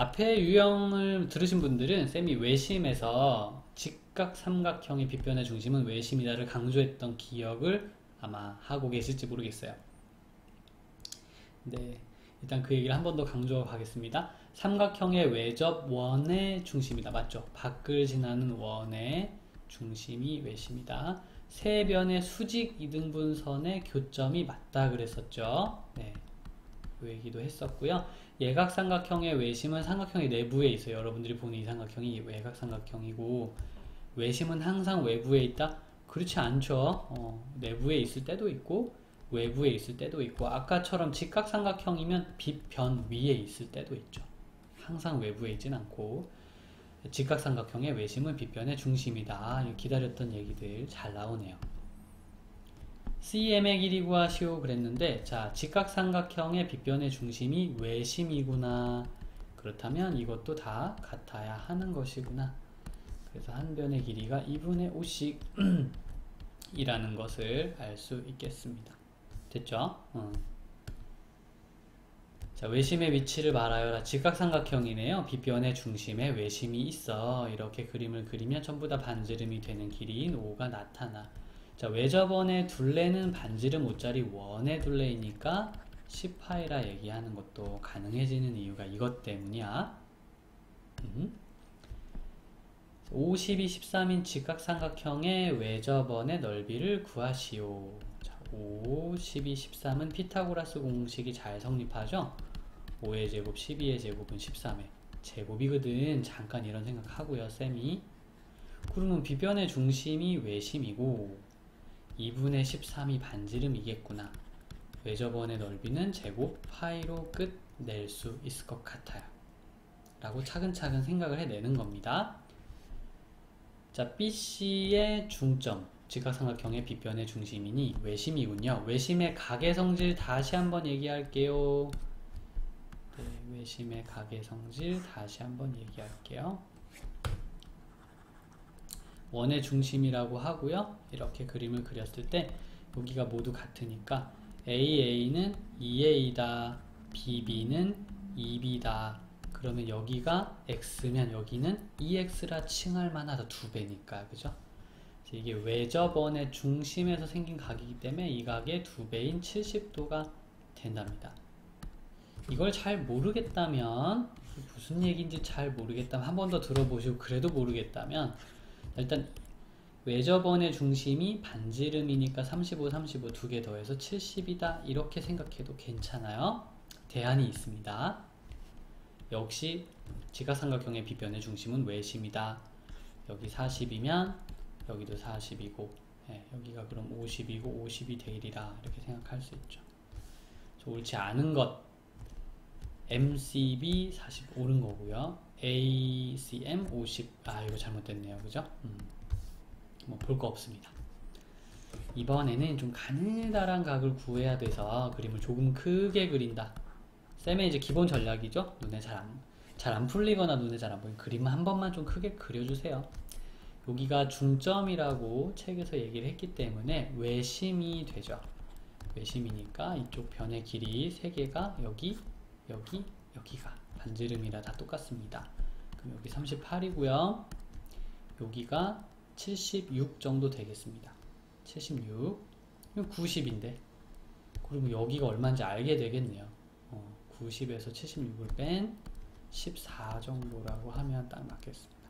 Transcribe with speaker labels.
Speaker 1: 앞에 유형을 들으신 분들은 쌤이 외심에서 직각삼각형의 빗변의 중심은 외심이다를 강조했던 기억을 아마 하고 계실지 모르겠어요. 네, 일단 그 얘기를 한 번 더 강조하겠습니다. 삼각형의 외접 원의 중심이다. 맞죠? 밖을 지나는 원의 중심이 외심이다. 세 변의 수직 이등분선의 교점이 맞다 그랬었죠. 네, 그 얘기도 했었고요. 예각삼각형의 외심은 삼각형의 내부에 있어요. 여러분들이 보는 이 삼각형이 외곽삼각형이고, 외심은 항상 외부에 있다? 그렇지 않죠. 내부에 있을 때도 있고 외부에 있을 때도 있고, 아까처럼 직각삼각형이면 빗변 위에 있을 때도 있죠. 항상 외부에 있진 않고, 직각삼각형의 외심은 빗변의 중심이다. 기다렸던 얘기들 잘 나오네요. CM의 길이 구하시오 그랬는데, 자, 직각삼각형의 빗변의 중심이 외심이구나. 그렇다면 이것도 다 같아야 하는 것이구나. 그래서 한 변의 길이가 2분의 5씩 이라는 것을 알 수 있겠습니다. 됐죠? 자, 외심의 위치를 말하여라. 직각삼각형이네요. 빗변의 중심에 외심이 있어. 이렇게 그림을 그리면 전부 다 반지름이 되는 길이인 5가 나타나. 자, 외접원의 둘레는 반지름 5짜리 원의 둘레이니까 10파이라 얘기하는 것도 가능해지는 이유가 이것 때문이야. 50이 13인 직각삼각형의 외접원의 넓이를 구하시오. 자, 50이 13은 피타고라스 공식이 잘 성립하죠? 5의 제곱, 12의 제곱은 13의 제곱이거든. 잠깐 이런 생각하고요, 쌤이. 그러면 빗변의 중심이 외심이고 2분의 13이 반지름이겠구나. 외접원의 넓이는 제곱 파이로 끝 낼 수 있을 것 같아요. 라고 차근차근 생각을 해내는 겁니다. 자, BC의 중점, 직각삼각형의 빗변의 중심이니 외심이군요. 외심의 각의 성질 다시 한번 얘기할게요. 네, 외심의 각의 성질 다시 한번 얘기할게요. 원의 중심이라고 하고요. 이렇게 그림을 그렸을 때 여기가 모두 같으니까 AA는 2A다, BB는 2B다. 그러면 여기가 X면 여기는 2X라 칭할 만하다. 2배니까, 그죠? 이게 외접원의 중심에서 생긴 각이기 때문에 이 각의 2배인 70도가 된답니다. 이걸 잘 모르겠다면, 무슨 얘기인지 잘 모르겠다면 한 번 더 들어보시고 그래도 모르겠다면, 일단 외접원의 중심이 반지름이니까 35, 35 두 개 더해서 70이다. 이렇게 생각해도 괜찮아요. 대안이 있습니다. 역시 직각삼각형의 빗변의 중심은 외심이다. 여기 40이면 여기도 40이고, 여기가 그럼 50이고 50이 되리라. 이렇게 생각할 수 있죠. 옳지 않은 것, MCB 40 옳은 거고요. ACM 50, 이거 잘못됐네요. 그죠? 뭐 볼 거 없습니다. 이번에는 좀 가느다란 각을 구해야 돼서 그림을 조금 크게 그린다. 쌤의 이제 기본 전략이죠. 눈에 잘 안 풀리거나 눈에 잘 안 보이는 그림은 한 번만 좀 크게 그려주세요. 여기가 중점이라고 책에서 얘기를 했기 때문에 외심이 되죠. 외심이니까 이쪽 변의 길이 3개가 여기가 반지름이라 다 똑같습니다. 그럼 여기 38이고요. 여기가 76 정도 되겠습니다. 76. 90인데. 그리고 여기가 얼마인지 알게 되겠네요. 90에서 76을 뺀 14 정도라고 하면 딱 맞겠습니다.